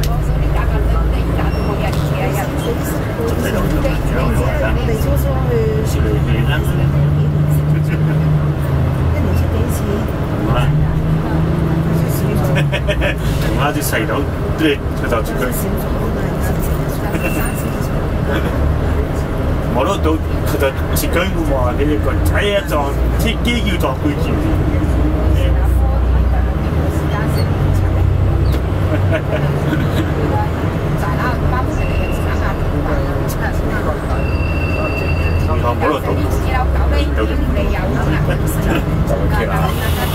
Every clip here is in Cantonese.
我啲細佬對佢就住佢，我都到佢就自己話你哋個仔一撞鐵機要撞佢住。我冇得到，有就 OK 啦。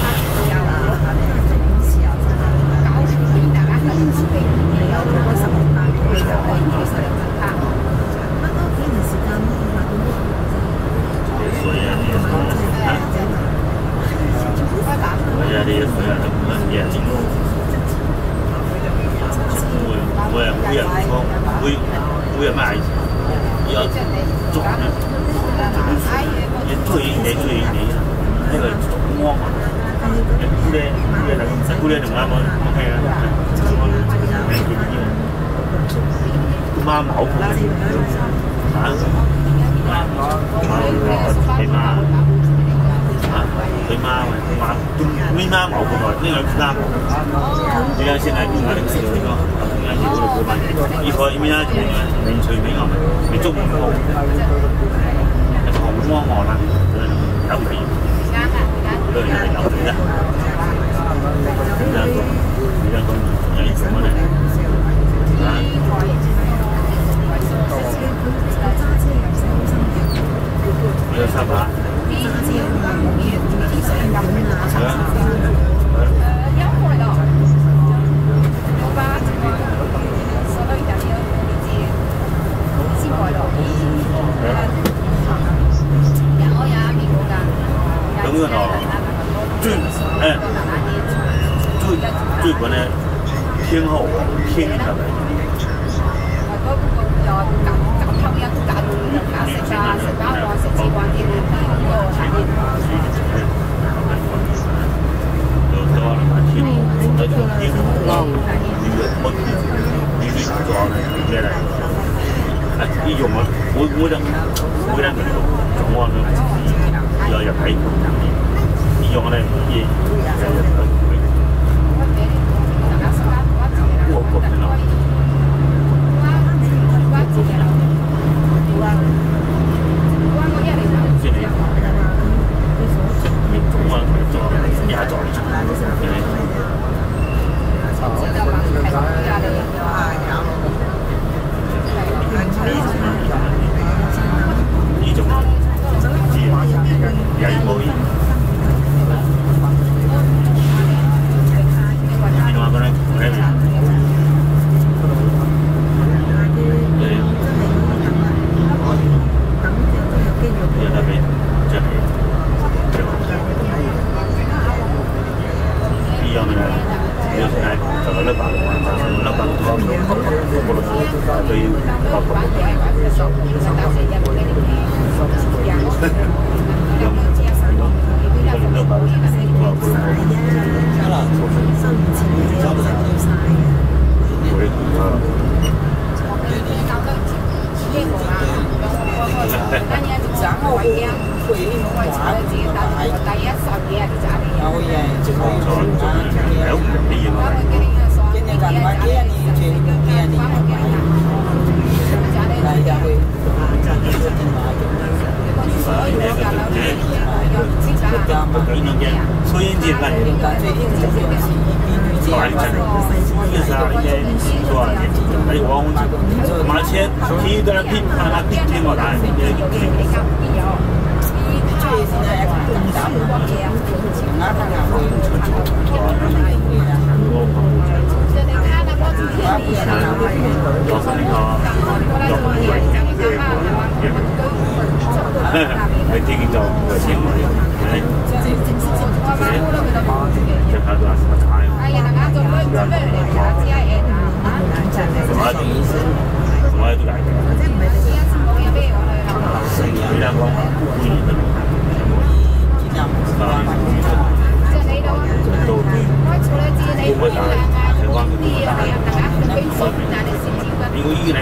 會有咩有種咧？你追你，呢個光啊！你姑娘仲啱我 OK 啊！媽冇嚇，佢媽咪媽冇過來，呢個啱。而家先係點解你識呢個？依個咩啊？明隨美我咪你捉唔到，係紅光我啦，有皮，對係有皮啦。而家咁有啲什麼咧？有沙發。咁樣咯，最本咧偏好偏係咪？呢用啊，每人佢總安有入睇呢用咧嘢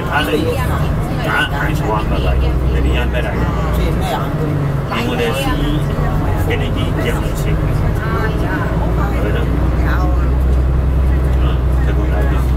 他的假大錯咪嚟，你啲人咩嚟？我哋是給你啲獎錢，係咯。這個嚟嘅。